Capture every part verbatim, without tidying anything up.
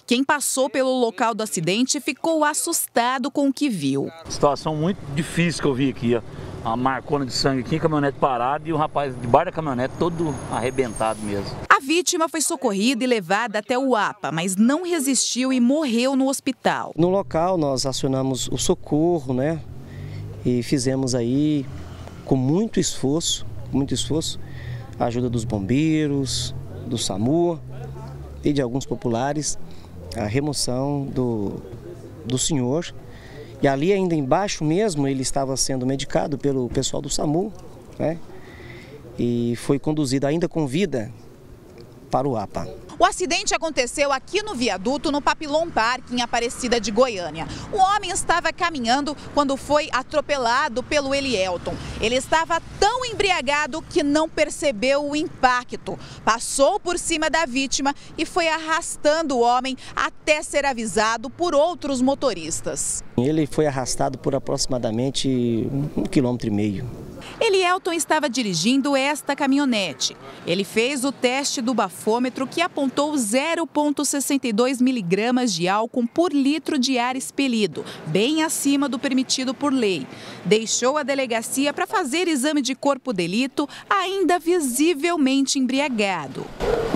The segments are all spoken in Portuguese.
Quem passou pelo local do acidente ficou assustado com o que viu. Situação muito difícil que eu vi aqui, ó. Uma marcona de sangue aqui, caminhonete parada e o rapaz debaixo da caminhonete todo arrebentado mesmo. A vítima foi socorrida e levada até o A P A, mas não resistiu e morreu no hospital. No local nós acionamos o socorro, né? E fizemos aí com muito esforço, muito esforço, a ajuda dos bombeiros, do SAMU e de alguns populares, a remoção do, do senhor. E ali ainda embaixo mesmo ele estava sendo medicado pelo pessoal do SAMU, né? E foi conduzido ainda com vida para o A P A. O acidente aconteceu aqui no viaduto, no Papillon Park, em Aparecida de Goiânia. O homem estava caminhando quando foi atropelado pelo Elielton. Ele estava tão embriagado que não percebeu o impacto. Passou por cima da vítima e foi arrastando o homem até ser avisado por outros motoristas. Ele foi arrastado por aproximadamente um quilômetro e meio. Elielton estava dirigindo esta caminhonete. Ele fez o teste do bafômetro que apontou zero vírgula sessenta e dois miligramas de álcool por litro de ar expelido, bem acima do permitido por lei. Deixou a delegacia para fazer exame de corpo de delito, ainda visivelmente embriagado.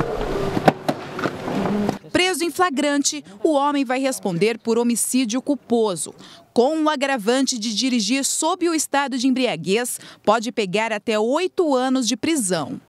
Preso em flagrante, o homem vai responder por homicídio culposo. Com o agravante de dirigir sob o estado de embriaguez, pode pegar até oito anos de prisão.